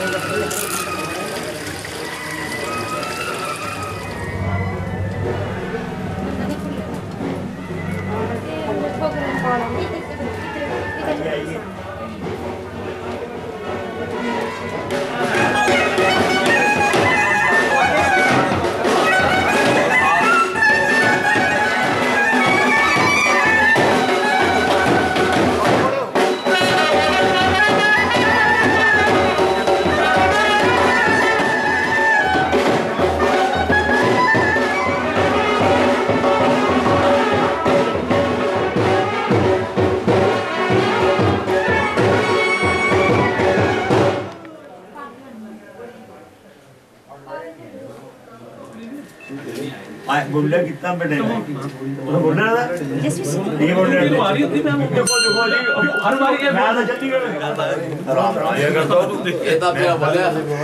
गुंडा कितना बड़े हैं गुंडा ना ये गुंडा हमारी होती मैं देखो हर बार ये मैं तो जल्दी कर राम राम ये कर दो ये तो क्या बोले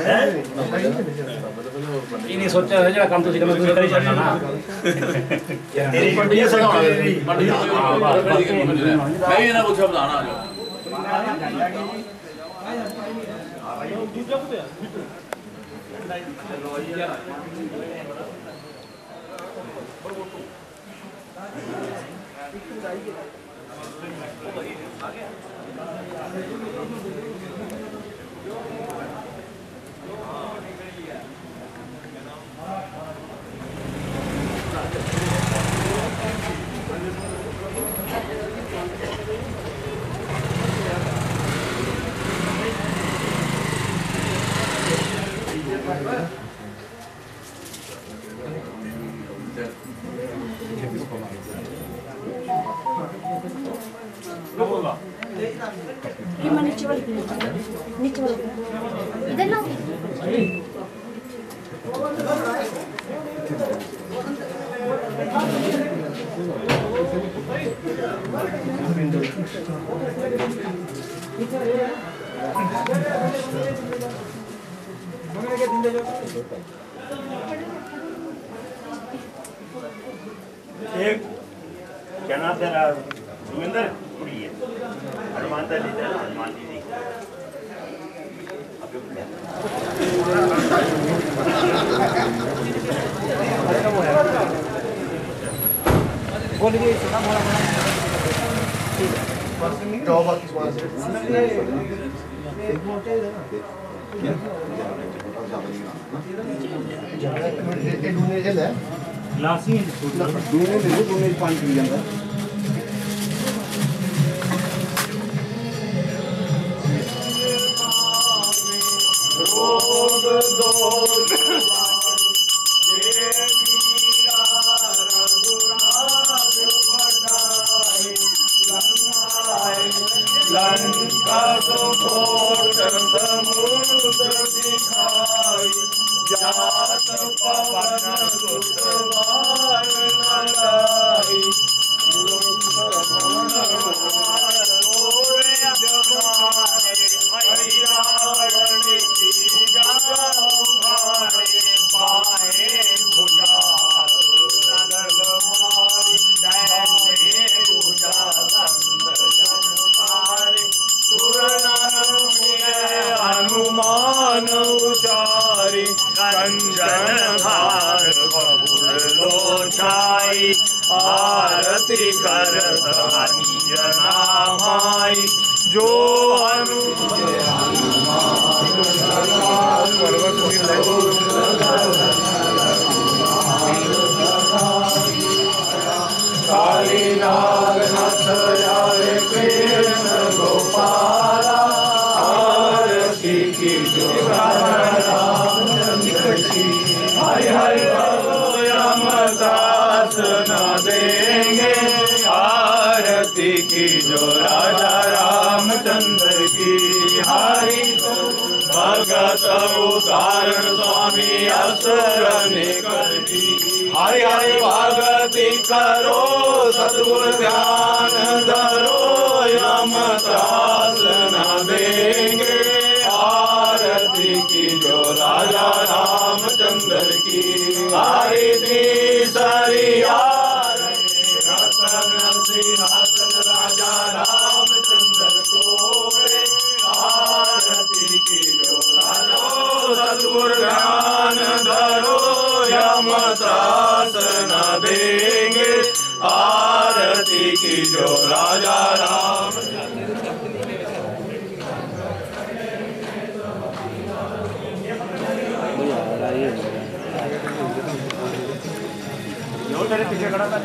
इन्हीं सोचा है जरा काम तो सीधा मैं दूसरी तरह चलना ना तेरी पंडित से मैं ये ना कुछ बताना आ नीचे वाली इधर ना एक क्या नाम तेरा सुमिंदर कुड़ी है हनुमान दीदी हनुमान दीदी बोलिए ग्लासी दूने पानी पी जाता हनुमान उचारी कंचन धार लोचाई आरती कर अंजना माई जो काली नागनाथ यारे कृष्ण गोपाला आरती की जो हरि हरि यमदास न देंगे आरती की जो राजा रामचंद्र की हरि भगत उदाहरण स्वामी असुर निकल की हरि हरि भगति करो सद्गुण ध्यान धरो यमदास न देंगे आरती की जो राजा रामचंद्र की आरती सरिया रतन सिंहासन राजा रामचंद्र को आरती की जो राजा जो राजा राम तेरे पीछे खड़ा था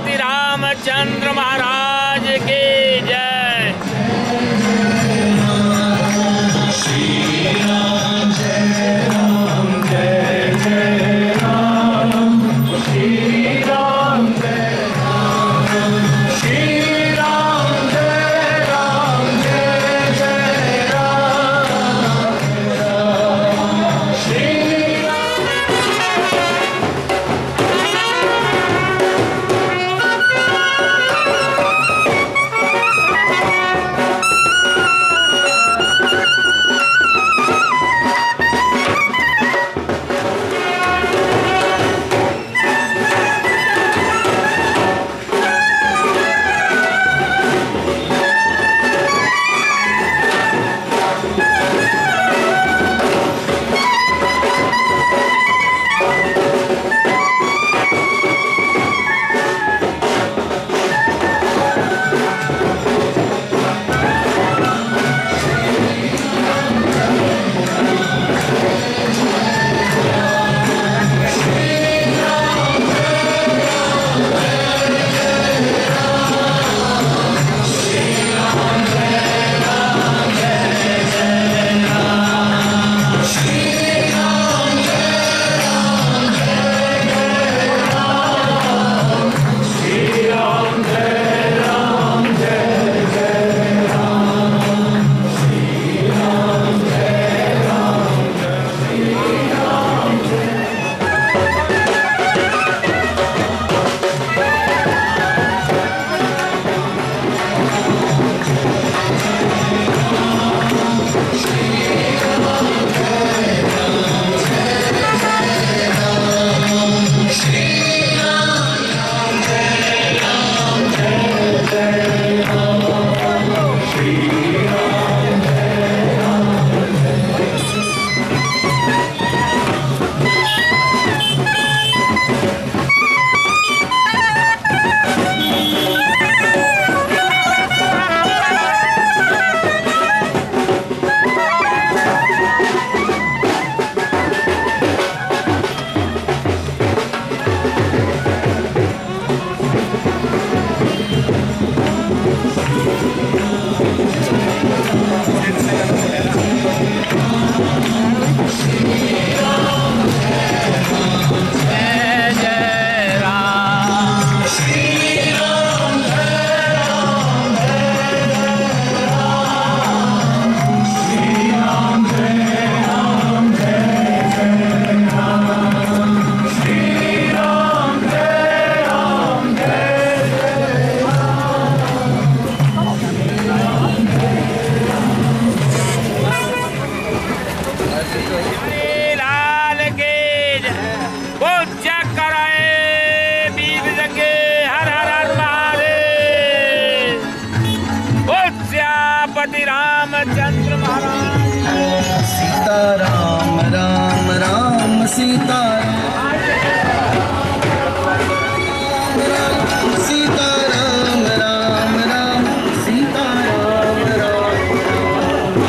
सीतापति रामचंद्र महाराज की जय। श्री राम जय राम जय जय राम, श्री राम जय राम, श्री राम जय राम जय जय राम, श्री रामचंद्र महाराज। सीता राम राम राम सीता सीता राम राम राम सीता राम राम।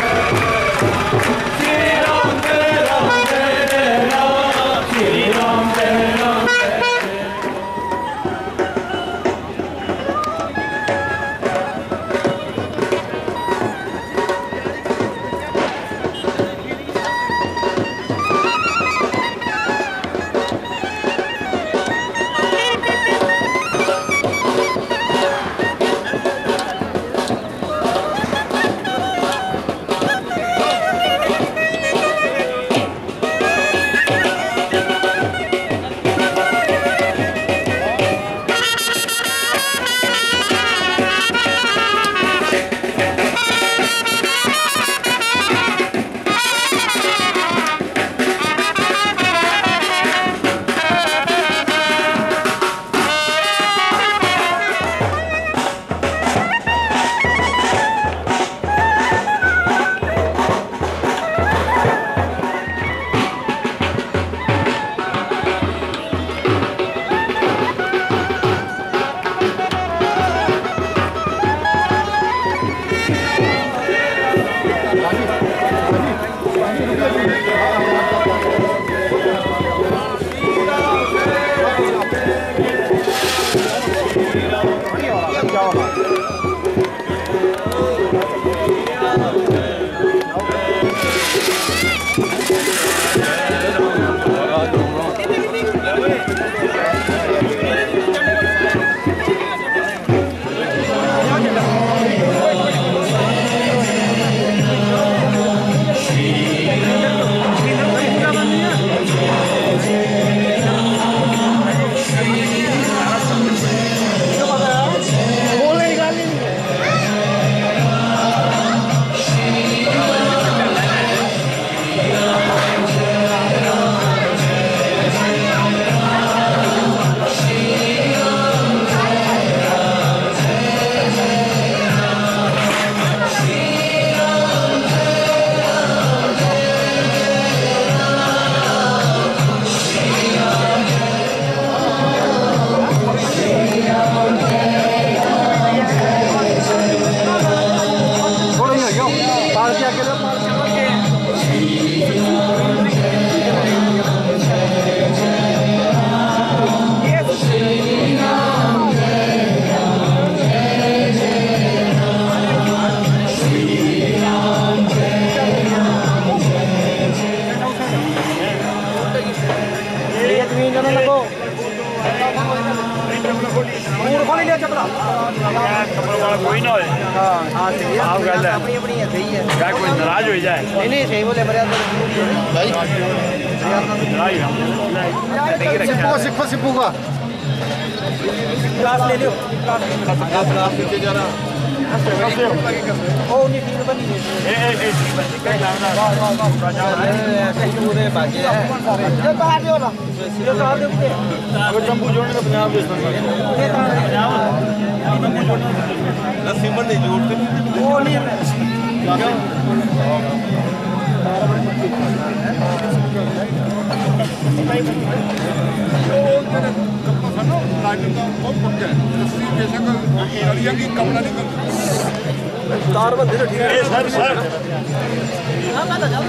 कोई ना क्या कोई नाराज हो जाए नहीं सही बोले सिप्पू सिप्पू का क्लास ले लो क्लास नीचे जा रहा ओ नहीं फिर बनी ए कहीं कहीं उधर बाकी है ये बाहर दे वाला ये बाहर दे अगर जम्बू जोड़ने तो पंजाब देश जम्बू जोड़ने सिमर नहीं जोड़ते वो नहीं तार बंद है ठीक है सर हां मैं जाऊं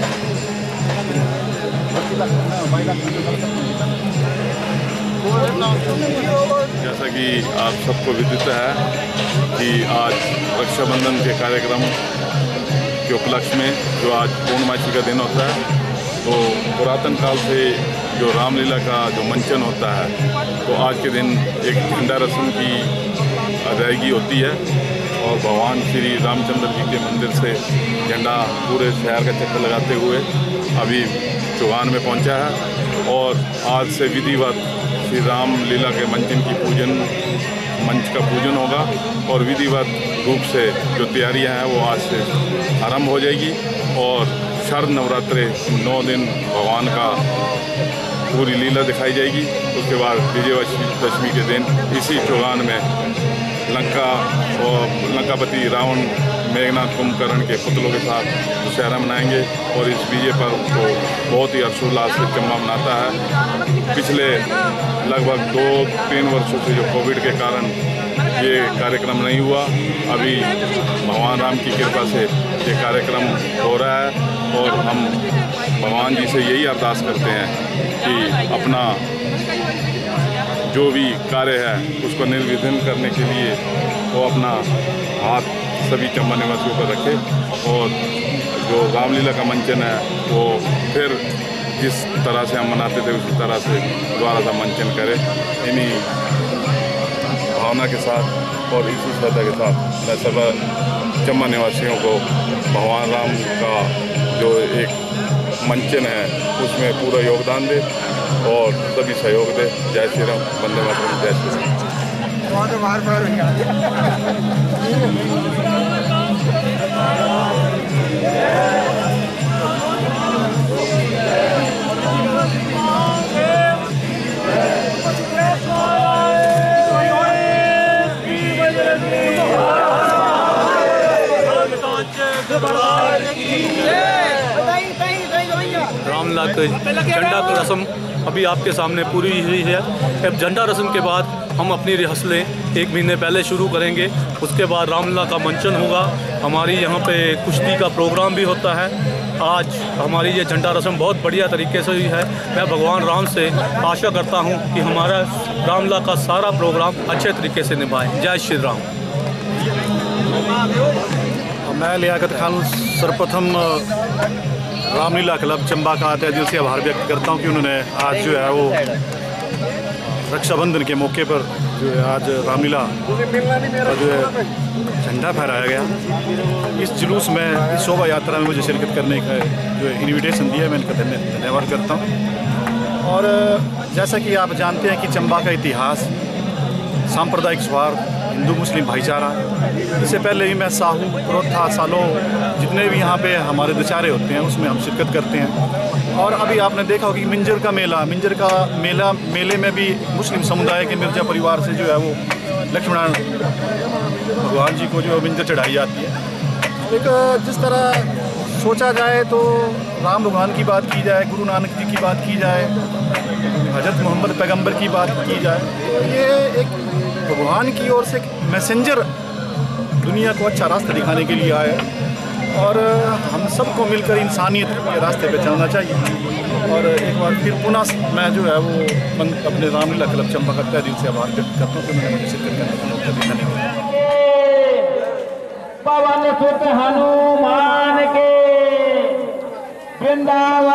जैसा कि आप सबको विदित है कि आज रक्षाबंधन के कार्यक्रम के उपलक्ष्य में जो आज पूर्णमासी का दिन होता है, तो पुरातन काल से जो रामलीला का जो मंचन होता है, तो आज के दिन एक झंडा रस्म की अदायगी होती है और भगवान श्री रामचंद्र जी के मंदिर से झंडा पूरे शहर का चक्कर लगाते हुए अभी चौहान में पहुंचा है और आज से विधिवत श्री राम लीला के मंचन की मंच का पूजन होगा और विधिवत रूप से जो तैयारियां हैं वो आज से आरंभ हो जाएगी और शरद नवरात्रे 9 दिन भगवान का पूरी लीला दिखाई जाएगी। उसके बाद विजयदशमी के दिन इसी चौहान में लंकापति रावण मेघनाथ कुंभकर्ण के पुतलों के साथ दशहरा मनाएंगे और इस विजय पर्व को बहुत ही हर्षोल्लास से चम्मा मनाता है। पिछले लगभग 2-3 वर्षों से जो कोविड के कारण ये कार्यक्रम नहीं हुआ। अभी भगवान राम की कृपा से ये कार्यक्रम हो रहा है और हम भगवान जी से यही अरदास करते हैं कि अपना जो भी कार्य है उसको निर्विघ्न करने के लिए वो अपना हाथ सभी चंबा निवासियों पर रखे और जो रामलीला का मंचन है वो फिर जिस तरह से हम मनाते थे उसी तरह से दोबारा सा मंचन करें। इन्हीं भावना के साथ और इसी श्रद्धा के साथ मैं सब चंबा निवासियों को भगवान राम का जो एक मंचन है उसमें पूरा योगदान दे और सभी सहयोग दे। जय श्री राम, वंदे मातरम, जय श्री राम। रामलीला के झंडा की रस्म अभी आपके सामने पूरी हुई है। अब झंडा रस्म के बाद हम अपनी रिहर्सलें 1 महीने पहले शुरू करेंगे। उसके बाद रामलीला का मंचन होगा। हमारी यहाँ पे कुश्ती का प्रोग्राम भी होता है। आज हमारी ये झंडा रस्म बहुत बढ़िया तरीके से हुई है। मैं भगवान राम से आशा करता हूँ कि हमारा रामलीला का सारा प्रोग्राम अच्छे तरीके से निभाए। जय श्री राम। मैं लियाकत खान सर्वप्रथम रामलीला क्लब चंबा का तहे दिल से आभार व्यक्त करता हूं कि उन्होंने आज जो है वो रक्षाबंधन के मौके पर जो है आज रामलीला का जो है झंडा फहराया गया। इस जुलूस में इस शोभा यात्रा में मुझे शिरकत करने का जो है इन्विटेशन दिया है, मैं इनका धन्यवाद करता हूँ। और जैसा कि आप जानते हैं कि चंबा का इतिहास सांप्रदायिक सौहार्द, हिंदू मुस्लिम भाईचारा, इससे पहले ही मैं साहू, प्रोथा, सालों जितने भी यहाँ पे हमारे दशहरे होते हैं उसमें हम शिरकत करते हैं। और अभी आपने देखा होगा कि मिंजर का मेले में भी मुस्लिम समुदाय के मिर्जा परिवार से जो है वो लक्ष्मण भगवान जी को जो मिंजर चढ़ाई जाती है। एक जिस तरह सोचा जाए तो राम भगवान की बात की जाए, गुरु नानक जी की बात की जाए, हजरत मोहम्मद पैगंबर की बात की जाए, तो ये एक भगवान की ओर से मैसेंजर दुनिया को अच्छा रास्ता दिखाने के लिए आया और हम सबको मिलकर इंसानियत के रास्ते पे चलना चाहिए। और एक बार फिर पुनः मैं जो है वो अपने रामलीला क्लब चंबा का तहे दिल से आभार व्यक्त करता हूँ कि मैंने मुझे शिरकत करने का मौका दिया। धन्यवाद। पवन सुत हनुमान के वृंदावन